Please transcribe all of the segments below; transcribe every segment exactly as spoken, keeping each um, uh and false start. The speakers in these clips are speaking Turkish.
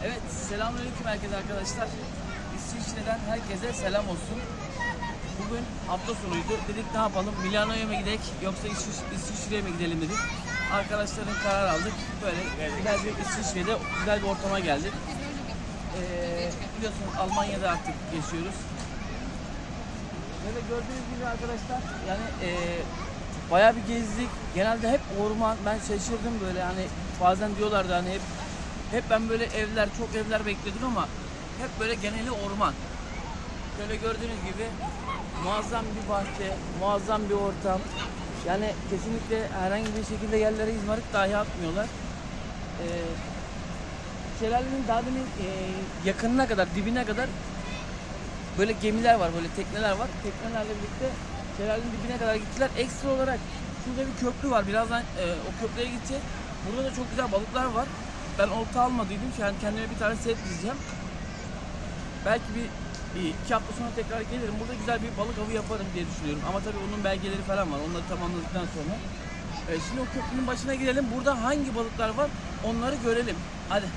Evet, selamünaleyküm herkese arkadaşlar. İsviçre'den herkese selam olsun. Bugün hafta sonuydu. Dedik ne yapalım? Milano'ya mı gidelim yoksa İsviçre'ye mi gidelim dedik. Arkadaşların karar aldık. Böyle güzel bir İsviçre'de güzel bir ortama geldik. Ee, biliyorsunuz Almanya'da artık yaşıyoruz. Böyle gördüğünüz gibi arkadaşlar yani e, bayağı bir gezdik. Genelde hep orman. Ben şaşırdım böyle hani bazen diyorlardı hani hep hep ben böyle evler çok evler bekledim ama hep böyle geneli orman. Böyle gördüğünüz gibi muazzam bir bahçe, muazzam bir ortam. Yani kesinlikle herhangi bir şekilde yerlere izmarit dahi atmıyorlar. Ee, şelalenin daha demin e, yakınına kadar, dibine kadar böyle gemiler var, böyle tekneler var. Teknelerle birlikte şelalenin dibine kadar gittiler. Ekstra olarak şurada bir köprü var. Birazdan e, o köprüye gideceğiz. Burada da çok güzel balıklar var. Ben olta almadıydım. Yani kendime bir tane set dizeceğim. Belki bir iki hafta sonra tekrar gelirim. Burada güzel bir balık avı yaparım diye düşünüyorum. Ama tabii onun belgeleri falan var. Onları tamamladıktan sonra. E, şimdi o köprünün başına girelim. Burada hangi balıklar var onları görelim. Hadi.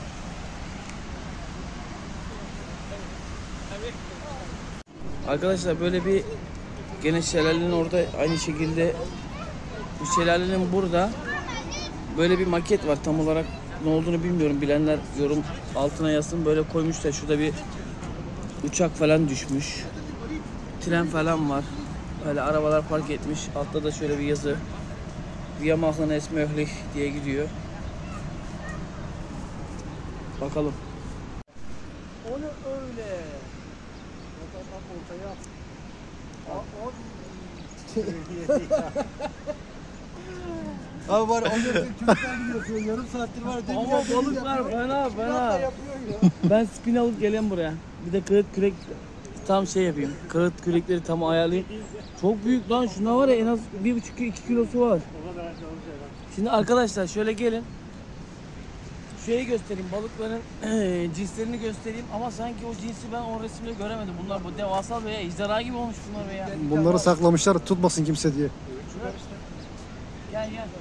Arkadaşlar böyle bir gene şelalenin orada aynı şekilde bu şelalenin burada böyle bir maket var. Tam olarak ne olduğunu bilmiyorum. Bilenler yorum altına yazsın. Böyle koymuşlar. Şurada bir uçak falan düşmüş. Tren falan var. Böyle arabalar park etmiş. Altta da şöyle bir yazı. Wir machen es möglich diye gidiyor. Bakalım. O ne öyle? Abi var onları çocuklar gidiyorsun yarım saattir var. Ama balıklar fena fena. Ben spin alıp geleyim buraya. Bir de kağıt kürek tam şey yapayım. Kağıt kürekleri tam ayarlayayım. Çok büyük lan, şuna var ya en az bir buçuk iki kilosu var. Şimdi arkadaşlar şöyle gelin. Şurayı göstereyim, balıkların cinslerini göstereyim ama sanki o cinsi ben o resimde göremedim. Bunlar bu devasa veya ejderha gibi olmuş bunlar veya. Bunları saklamışlar tutmasın kimse diye. Şurada. Gel gel.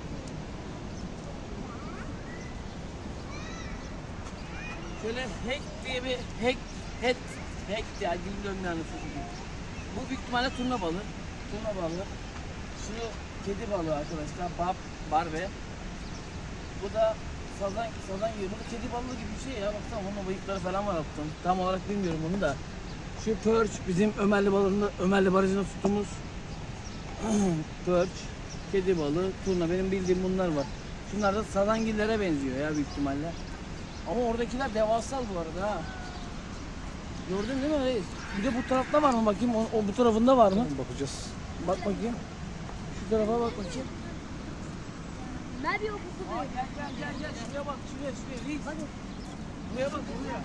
Şöyle hek diye bir hek het hek diye dilim dönmeyen bu büyük ihtimalle turna balığı. Turna balığı. Şu kedi balığı arkadaşlar. Bab, barbe. Bu da sazan, sazan yiyor. Bu da kedi balığı gibi bir şey ya. Baksana onun bıyıkları falan var alttan. Tam olarak bilmiyorum onu da. Şu perch bizim Ömerli balığında, Ömerli barajında tuttuğumuz perch, kedi balığı, turna. Benim bildiğim bunlar var. Şunlar da sazangillere benziyor ya büyük ihtimalle. Ama oradakiler devasal bu arada ha. Gördün değil mi reis? Bir de bu tarafta var mı bakayım? O, o bu tarafında var mı? Bakacağız. Bak bakayım. Şu tarafa bak bakayım. Ne bir okusu Aa, gel gel gel gel şuraya bak şuraya şuraya reis. Hadi. Buraya bak buraya.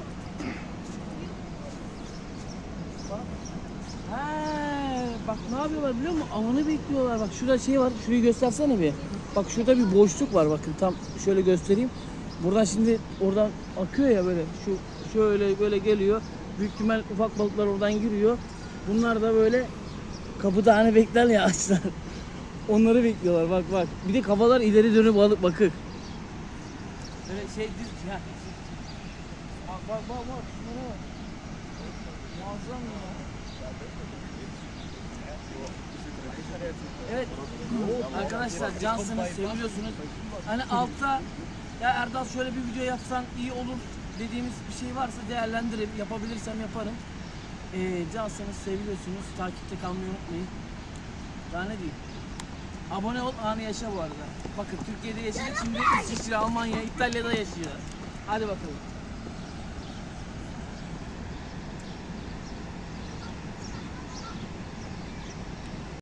Bak. He, bak ne yapıyorlar biliyor musun? Avını bekliyorlar. Bak şurada şey var. Şurayı göstersene bir. Bak şurada bir boşluk var bakın. Tam şöyle göstereyim. Buradan şimdi oradan akıyor ya böyle. Şu şöyle böyle geliyor. Büyük ihtimal ufak balıklar oradan giriyor. Bunlar da böyle kapıda hani bekler ya açlar. Onları bekliyorlar bak bak. Bir de kafalar ileri dönüp balık bakır. Böyle şey düz ya. Bak bak bak bak. Şunlara bak. Muazzam ya. Evet arkadaşlar cansınız, seviliyorsunuz. Hani altta ya Erdal şöyle bir video yapsan iyi olur dediğimiz bir şey varsa değerlendirip yapabilirsem yaparım. Ee, cansınız, seviliyorsunuz. Takipte kalmayı unutmayın. Daha ne diyeyim? Abone ol, anı yaşa bu arada. Bakın Türkiye'de yaşıyor, şimdi İsviçre, Almanya, İtalya'da yaşıyor. Hadi bakalım.